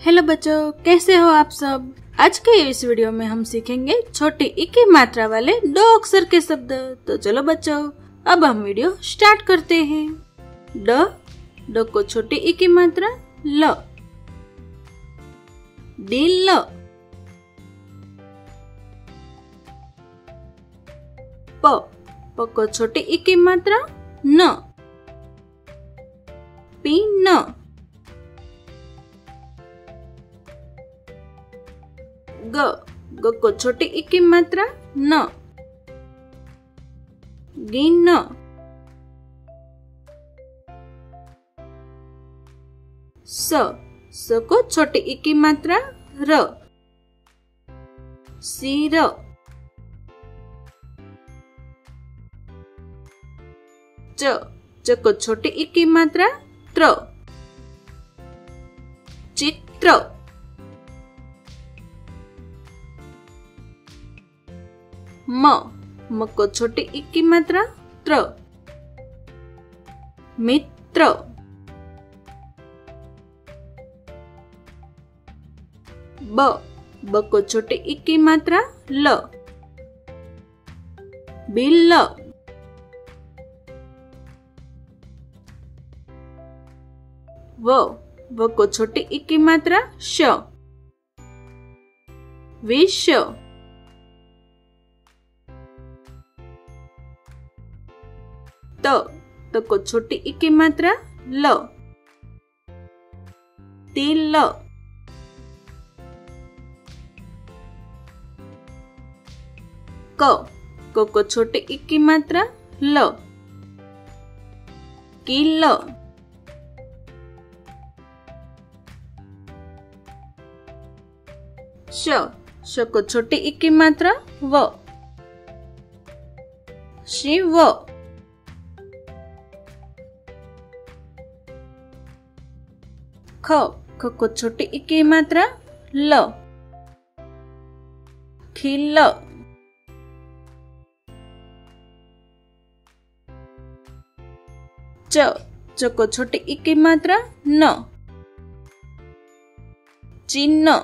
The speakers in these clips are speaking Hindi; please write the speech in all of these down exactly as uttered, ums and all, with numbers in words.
हेलो बच्चों, कैसे हो आप सब। आज के इस वीडियो में हम सीखेंगे छोटी ई की मात्रा वाले दो अक्षर के शब्द। तो चलो बच्चों, अब हम वीडियो स्टार्ट करते हैं। ड ड को छोटी ई की मात्रा ल। दिल। प प को छोटी ई की मात्रा न। पीन। ग ग को छोटी ई की मात्रा न। गिन। स स को छोटी ई की मात्रा र। सिर। च च को छोटी ई की मात्रा त्र। चित्र। म म को छोटी ई की मात्रा त्र। मित्र। ब ब को छोटी ई की मात्रा ल। बिल। व व को छोटी ई की मात्रा श। विष। त त को छोटी ई की मात्रा ल। तिल। क क को छोटी ई की मात्रा ल। किल। श श को छोटी ई की मात्रा व। शिव। ख ख को छोटी ई की मात्रा ल। खिल। च च को छोटी ई की मात्रा न। चिन्ह।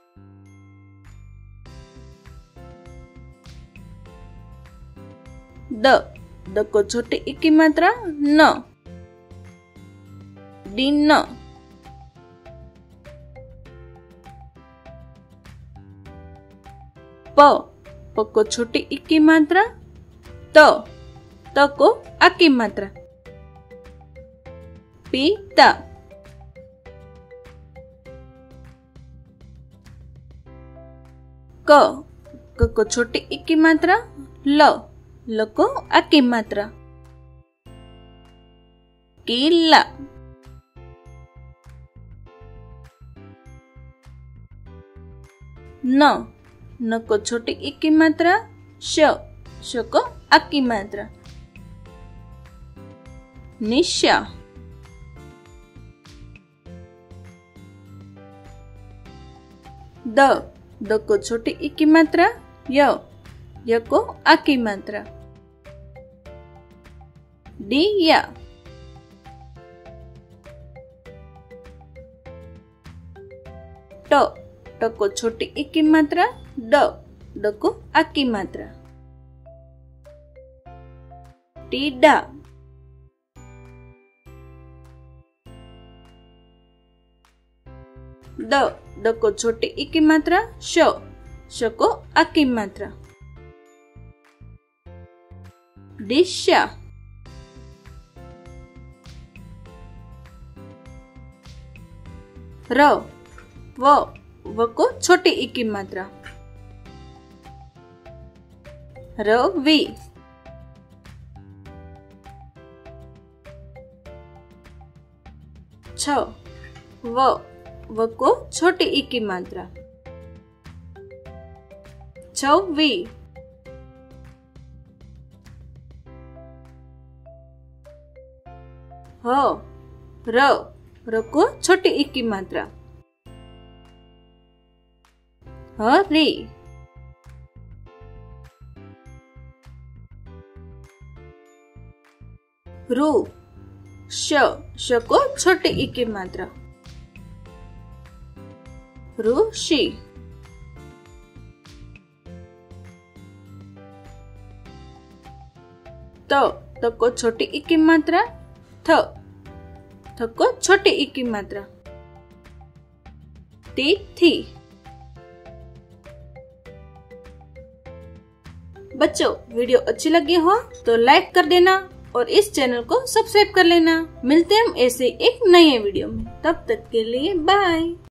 द द को छोटी ई की मात्रा न। दिन। प प को छोटी ई की मात्रा त। त को आ की मात्रा। पिता। क क को छोटी ई की मात्रा ल। ल को आ की मात्रा। किला। न न को छोटी ई की मात्रा श। श को आ की मात्रा। निशा। द द को छोटी ई की मात्रा य। य को आ की मात्रा। दिया। ट ट को छोटी ई की मात्रा ड। ड को आ की मात्रा। टीडा। द द को छोटी ई की मात्रा श। श को आ की मात्रा। दिशा। र व व को छोटी ई की मात्रा। रवि। छ व व को छोटी ई की मात्रा। छवि। ह र र को छोटी ई की मात्रा। हरी। रु श श को छोटी ई की मात्रा। ऋषि। त त को छोटी ई की मात्रा थ, थ को छोटी ई की मात्रा ती थी। बच्चों वीडियो अच्छी लगी हो तो लाइक कर देना और इस चैनल को सब्सक्राइब कर लेना। मिलते हैं हम ऐसे एक नए वीडियो में, तब तक के लिए बाय।